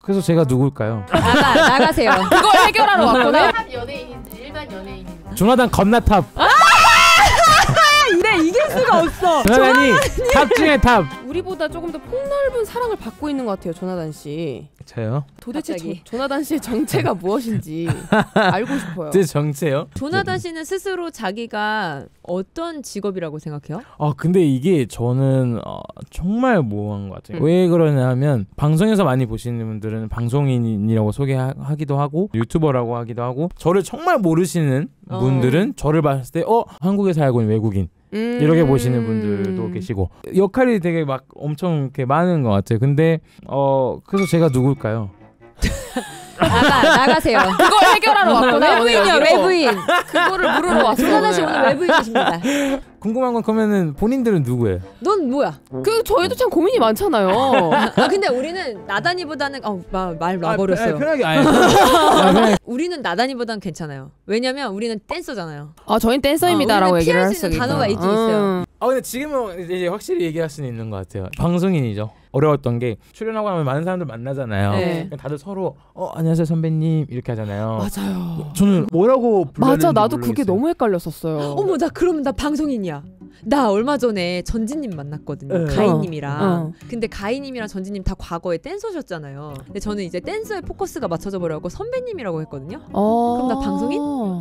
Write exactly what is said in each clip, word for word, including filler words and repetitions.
그래서 제가 누굴까요? 나가 나가세요. 그걸 해결하러 왔구나. 탑 연예인인지 일반 연예인인지. 조나단 겁나탑. 근데 이길 수가 없어. 조나단이 탑 중에 탑. 우리보다 조금 더 폭넓은 사랑을 받고 있는 것 같아요, 조나단 씨. 저요? 도대체 조, 갑자기. 조나단 씨의 정체가 무엇인지 알고 싶어요. 제 정체요? 조나단 씨는 스스로 자기가 어떤 직업이라고 생각해요? 아 근데 이게 저는 어, 정말 모호한 것 같아요. 음. 왜 그러냐면 방송에서 많이 보시는 분들은 방송인이라고 소개하기도 하고 유튜버라고 하기도 하고 저를 정말 모르시는 어. 분들은 저를 봤을 때 어? 한국에 살고 있는 외국인 음... 이렇게 보시는 분들도 계시고 역할이 되게 막 엄청 이렇게 많은 것 같아요. 근데 어 그래서 제가 누굴까요? 나가 나가세요. 그걸 해결하러 왔구나. 외부인이요, 오늘 여기로. 외부인. 그거를 물으러 왔어. 조나단 씨 오늘 외부인이십니다. 궁금한 건 그러면은 본인들은 누구예요? 넌 뭐야? 그 저희도 참 고민이 많잖아요. 아 근데 우리는 나단이보다는 어말 놔버렸어요. 아, 편하게 아니, 아, 편하게. 우리는 나단이보다는 괜찮아요. 왜냐면 우리는 댄서잖아요. 아 저희는 댄서입니다라고 어, 우리는 얘기를 피할 할 수 있는 수 단어가 있긴 있어요. 아 근데 지금은 이제 확실히 얘기할 수는 있는 것 같아요. 방송인이죠. 어려웠던 게 출연하고 하면 많은 사람들 만나잖아요. 네. 다들 서로 어 안녕하세요 선배님 이렇게 하잖아요. 맞아요. 저는 뭐라고 불러야 맞아, 되는지 나도 그게 모르겠어요. 너무 헷갈렸었어요. 어머 나 그러면 나 방송인이야. 나 얼마 전에 전지님 만났거든요. 네. 가인님이랑. 어. 근데 가인님이랑 전지님 다 과거에 댄서셨잖아요. 근데 저는 이제 댄서에 포커스가 맞춰져 버려갖고 선배님이라고 했거든요. 어... 그럼 나 방송인?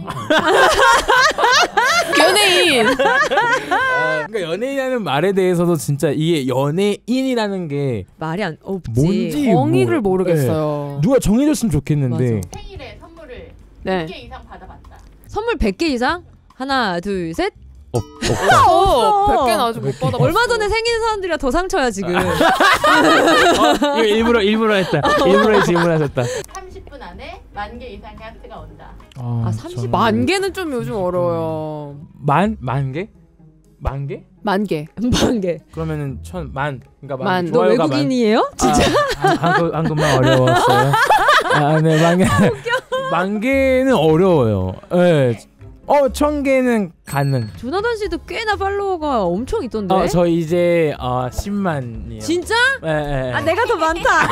연예인. 아, 그러니까 연예인이라는 말에 대해서도 진짜 이게 연예인이라는 게 말이 안 없지. 뭔지 정의를 뭐- 모르겠어요. 네. 누가 정해줬으면 좋겠는데 맞아. 생일에 선물을 네. 백 개 이상 받아봤다. 선물 백 개 이상? 하나 둘 셋. 없, 없다. 어, 백 개는 아직 못 받아. 얼마 전에 생긴 사람들이랑 더 상처야 지금. 어, 이거 일부러 일부러 했다. 일부러 질문하셨다. 삼십 분 안에 만 개 이상의 하트가 온다. 아, 아, 삼십 저는 만 개는 좀 요즘 어려워요. 만? 만 개? 만 개? 만 개. 만 개. 그러면은 천만 그러니까 만, 만. 너 좋아요가 외국인이에요? 만. 진짜? 아, 한국 한국말 어려웠어요. 아, 네, 만 개. 만 개는 어려워요. 예. 네. 어, 천 개는 가능. 조나단 씨도 꽤나 팔로워가 엄청 있던데. 어, 저 이제 어, 십만이요. 진짜? 예, 예. 아 내가 더 많다.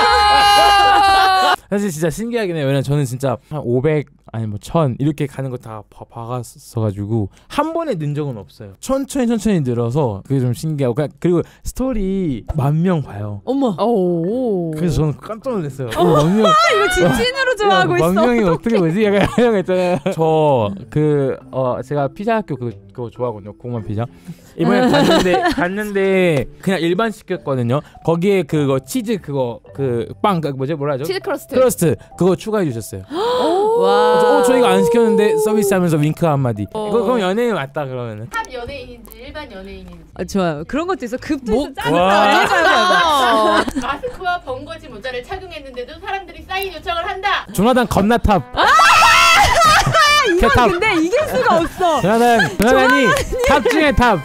사실 진짜 신기하긴 해요. 왜냐면 저는 진짜 한 오백 아니 뭐 천 이렇게 가는 거 다 봐갔어가지고 한 번에 는 적은 없어요. 천천히 천천히 늘어서 그게 좀 신기하고 그냥 그리고 스토리 만 명 봐요. 어머. 오. 그래서 저는 깜짝 놀랐어요. 어, 만 명. 이거 진찐으로 좋아하고 만 있어. 명이 어떻게 보지? 약간 이런 거 있잖아요. 저 그 어 제가 피자 학교 그 그거 좋아하거든요. 공만 피자. 이번에 갔는데 갔는데 그냥 일반 시켰거든요. 거기에 그거 치즈 그거 그 빵 그 뭐지 뭐라 하죠? 치즈 크러스트. 크러스트 그거 추가해 주셨어요. 와. 어 저희가 안 시켰는데 서비스하면서 윙크 한마디. 어. 이거 그럼 연예인 맞다 그러면은. 탑 연예인인지 일반 연예인인지. 아, 좋아요. 그런 것도 있어. 급도 뭐? 있어. 와. 아, 마스크와 번거지 모자를 착용했는데도 사람들이 사인 요청을 한다. 조나단 겁나탑. 이건 탑. 근데 이길 수가 없어. 조나단 조나단이 탑 중에 탑.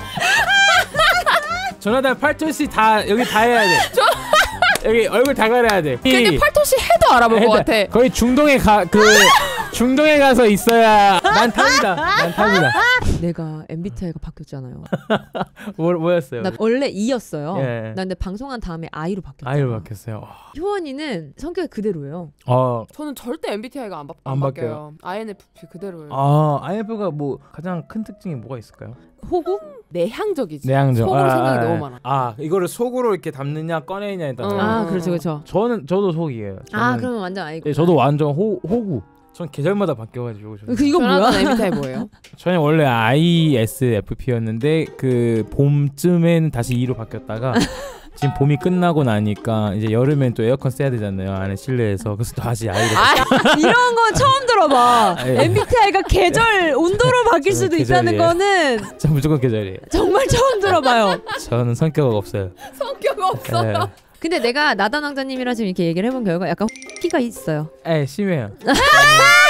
조나단 팔토시 다 여기 다 해야 돼. 여기 얼굴 다 가려야 돼. 근데 팔토시 해도 알아볼 것 같아. 거의 중동에 가 그 중동에 가서 있어야 난 탑이다. 난 탑이다. 내가 엠비티아이가 바뀌었잖아요. 뭐 뭐였어요? 나 원래 E였어요. 예. 나 근데 방송한 다음에 I로 바뀌었잖아. 아이로 바뀌었어요. 효원이는 성격이 그대로예요. 어. 저는 절대 엠비티아이가 안, 바, 안 안 바뀌어요. 바뀌어요. 아이엔에프피 그대로예요. 아, 아이에프가 뭐 가장 큰 특징이 뭐가 있을까요? 호구? 내향적이지. 내향적. 속으로 아, 생각이 아, 너무 아. 많아. 아, 이거를 속으로 이렇게 담느냐 꺼내냐에 따라. 어. 아, 그렇죠, 그렇죠. 저는 저도 속이에요. 아, 저는- 그러면 완전 I고. 네, 저도 완전 호 호구. 전 계절마다 바뀌어가지고. 저는. 그 이거 뭐야? 조나단 엠비티아이 뭐예요? 저는 원래 아이에스에프피였는데 그 봄쯤엔 다시 E로 바뀌었다가 지금 봄이 끝나고 나니까 이제 여름엔 또 에어컨 써야 되잖아요. 안에 실내에서. 그래서 다시 I로. 아, 이런 건 처음 들어봐. 아, 예. 엠비티아이가 계절 온도로 바뀔 수도 있다는 계절이에요. 거는 저 무조건 계절이에요. 정말 처음 들어봐요. 저는 성격 없어요. 성격 없어요. 예. 근데 내가 나단 왕자님이랑 지금 이렇게 얘기를 해본 결과 약간 키가 있어요. 에 심해요.